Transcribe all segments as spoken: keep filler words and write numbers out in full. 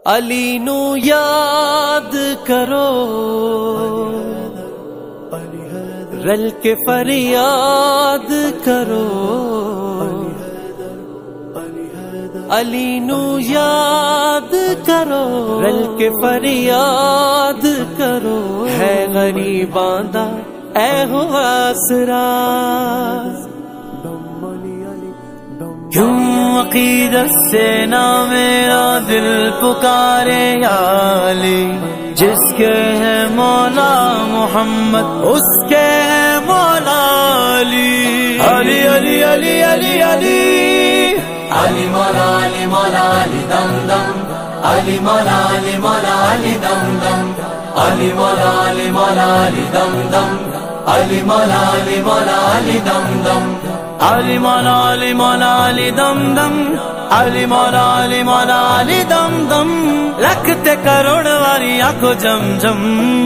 علی نو یاد کرو، رل کے فریاد کرو، علی نو یاد کرو، رل کے فریاد کرو، ہے غریباں دا اے ہو آسرا، کیوں عقیدت سے نہ میرا دل پکارے یا علی، جس کے ہے مولا محمد اس کے ہے مولا علی، علی علی علی علی علی علی مولا علی مولا علی دم دم، علی مولا علی مولا علی دم دم، علی مولا علی مولا علی دم دم، علی مولا علی مولا علی دم دم، علی مولا علی مولا علی دم دم، علی مولا علی مولا علی دم دم، لکھتے کروڑ واری آنکھو جم جم،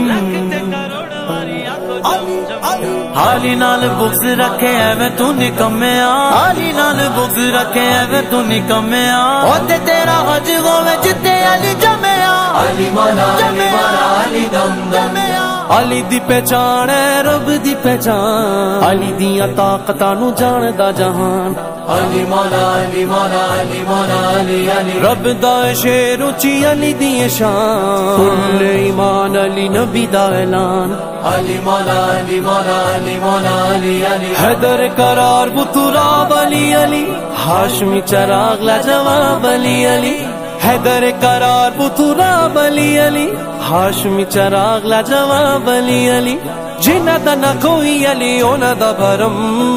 علی نال بغض رکھے ہے میں تو نکمیا، علی نال بغض رکھے ہے میں تو نکمیا، ہوتے تیرا حج ہوے جتے علی جمیا، علی مولا علی مولا علی دم دم، علی دی پہچان ہے رب دی پہچان، علی دیاں طاقتاں نو جاندا جہان، علی مولا علی مولا علی مولا علی علی رب دا شیر اونچی علی دی شان، کل ایمان علی نبی دا اعلان، علی مولا علی مولا علی مولا علی علی حیدر قرار بطراب علی علی، ہاشمی چراغ لاجواب علی علی، حیدر قرار بطراب علی علی، ہاشمی چراغ لاجواب علی علی، جنہ دا نہ کوئی علی اونا دا بھرم،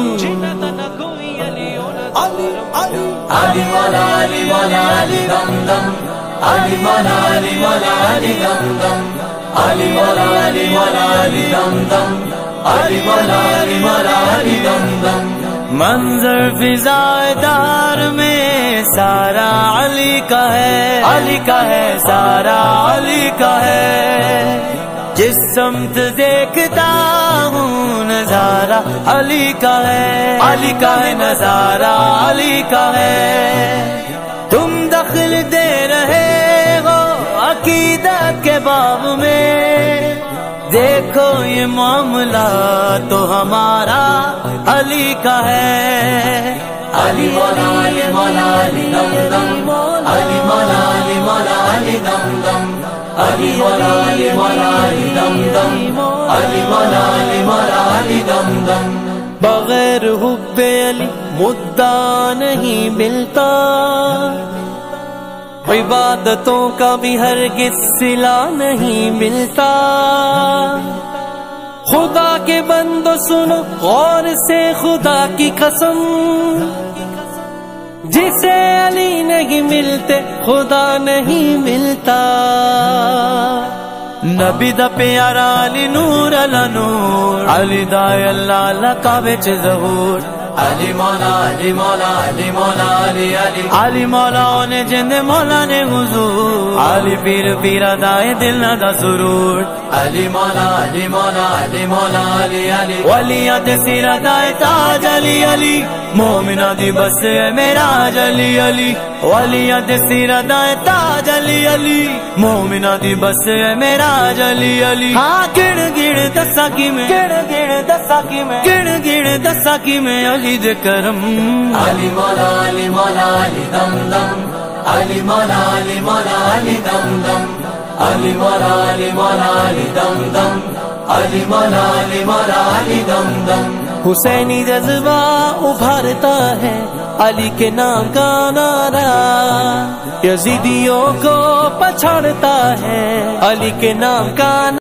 علی مولا علی مولا علی دم دم، علی مولا علی مولا علی دم دم، علی مولا علی مولا علی دم دم، علی مولا علی مولا علی دم دم، منظر فضائے دار میں سارا علی کا ہے، علی کا ہے سارا علی کا ہے، جس سمت دیکھتا ہوں نظارہ علی کا ہے، علی کا ہے نظارہ علی کا ہے، تم دخل دے رہے ہو عقیدت کے باب میں، دیکھو یہ معاملہ تو ہمارا علی کا ہے، علی مولا علی مولا علی دم دم، علی مولا علی مولا علی دم دم، علی مولا علی مولا علی دم دم، علی مولا علی مولا علی دم دم، بغیر حب علی مدعا نہیں ملتا، عبادتوں کا بھی ہرگز صلہ نہیں ملتا، خدا کے بندو سنو غور سے خدا کی قسم، جسے علی نہیں ملتے خدا نہیں ملتا، نبی دا پیارا علی نور علی نور، علی دا اللہ اللہ کا بچ ظہور، علی مولا علی مولا علی مولا علی علی علی مولا نے جند مولا نے حضور، علی پیر پیرا دائے دل نہ دا سرور، علی مولا علی مولا علی مولا علی علی ولیات سیرہ دائے تاج علی علی، مومنہ دی بس ہے میراج علی علی، ولیات سیرہ دائے تاج علی علی، مومنہ دی بس ہے میراج علی علی، ہاں گڑ گڑ دسا کی میں، گڑ گڑ دسا کی میں، گڑ گڑ دسا کی میں علی دے کرم، علی مولا علی مولا علی دم دم، علی مولا علی مولا علی دم دم، علی مولا علی مولا علی دم دم، علی مولا علی مولا علی دم دم، حسینی جذبہ ابھرتا ہے علی کے نام کا نعرہ، یزیدیوں کو پچھاڑتا ہے علی کے نام کا